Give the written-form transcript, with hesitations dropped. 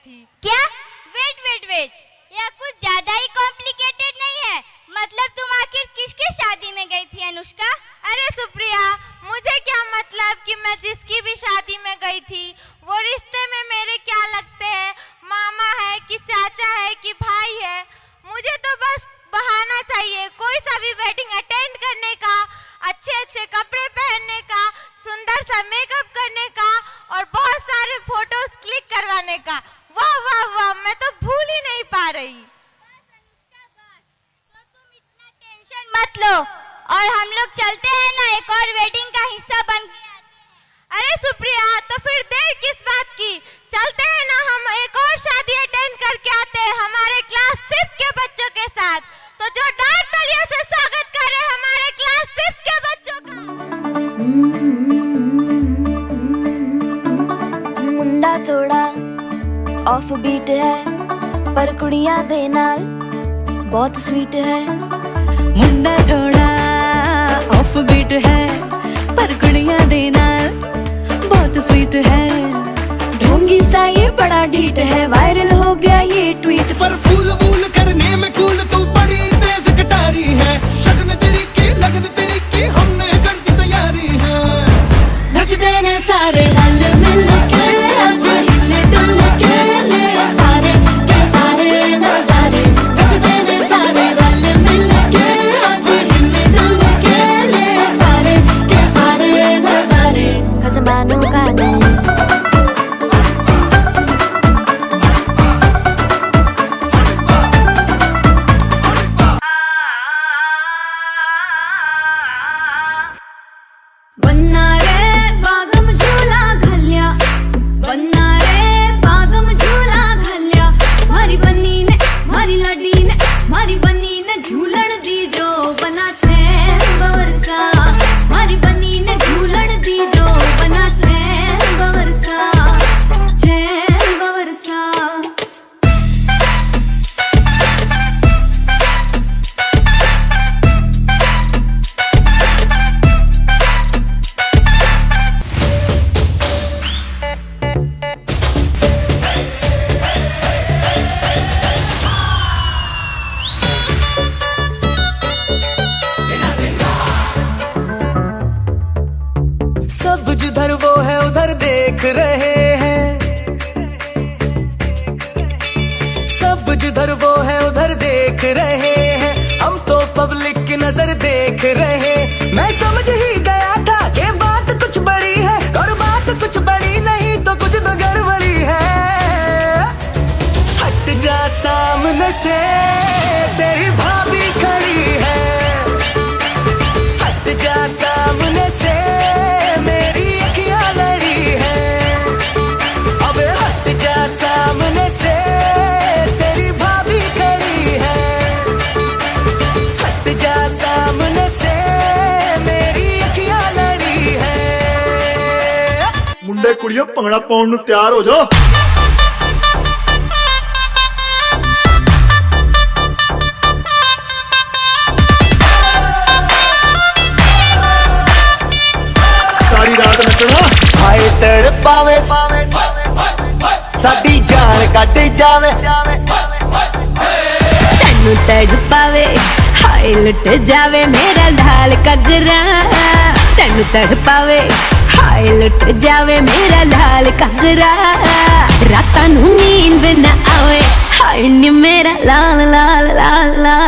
थी। क्या? Wait wait wait, यह कुछ ज्यादा ही कॉम्प्लिकेटेड नहीं है? मतलब तुम आखिर किसकी शादी में गई थी अनुष्का? अरे सुप्रिया, मुझे क्या मतलब कि मैं जिसकी भी शादी में गई थी, वो रिश्ते में मेरे क्या लगते हैं, मामा है कि चाचा है कि भाई है। मुझे तो बस बहाना चाहिए कोई सा भी वेडिंग अटेंड करने का, अच्छे अच्छे कपड़े पहनने का, सुंदर सा मेकअप करने का और बहुत सारे फोटोज क्लिक करवाने का। वाह वाह वाह, मैं तो भूल ही नहीं पा रही। बस अनुष्का बस, तो तुम इतना टेंशन मत लो और हम लोग चलते हैं ना, एक और वेडिंग का हिस्सा बन के आते हैं। अरे सुप्रिया, तो फिर देर किस बात की, चलते हैं ना, हम एक और शादी अटेंड करके आते हैं हमारे क्लास 5 के बच्चों के साथ। तो जो डांस तालियों से स्वागत करे हमारे क्लास 5 के बच्चों का। मुंडा थोड़ा ऑफ बीट है पर कुड़ियां दे नाल बहुत स्वीट है। मुंडा थोड़ा ऑफ बीट है पर कुड़ियां दे नाल बहुत स्वीट है। ढोंगी सा ये बड़ा ढीठ है, वायरल हो गया ये ट्वीट पर फूल वूल करने में कूल तू बड़ी तेज कटारी है। शगन तेरी की लगन तेरी की हमने कर दी तैयारी है। नचते ने सारे रल मिल के आज हिले डुल के ले सारे के सारे नजारे। नचते ने सारे रल मिल के आज हिले डुल के ले सारे के सारे नजारे। खसमानों का नहीं बन्ना रे बागम झूला घल्या, बन्ना रे बागम झूला घल्या। मारी बन्नी ने मारी लाडी ने मारी बन्नी ने झूलण दी जो बना चैन बरसा। मारी बन्नी ने झूलण दी जो बना चैन बरसा, चैन बरसा। सब जिधर वो है उधर देख रहे हैं, सब जिधर वो है उधर देख रहे हैं। हम तो पब्लिक की नजर देख रहे। मैं समझ ही गया था कि बात कुछ बड़ी है और बात कुछ बड़ी नहीं तो कुछ तो गड़बड़ी है। हट जा सामने से तेरी भाभी खड़ी है। हट जा सामने से मेरी अखियां लड़ी है। अब हट जा सामने से तेरी भाभी खड़ी है। हट जा सामने से मेरी अखियां लड़ी है। मुंडे कुड़ियों भंगड़ा पाउण नूं तैयार हो जाओ। सारी रात नचना। हाय तड़ पावे साडी जान कट जावे। तेनू तड़ पावे हाय लुट जावे मेरा लाल कगरा। तेनू तड़ पावे हाय लुट जावे मेरा लाल कगरा। रातां नू नींद न आवे हाय नी मेरा लाल लाल लाल लाल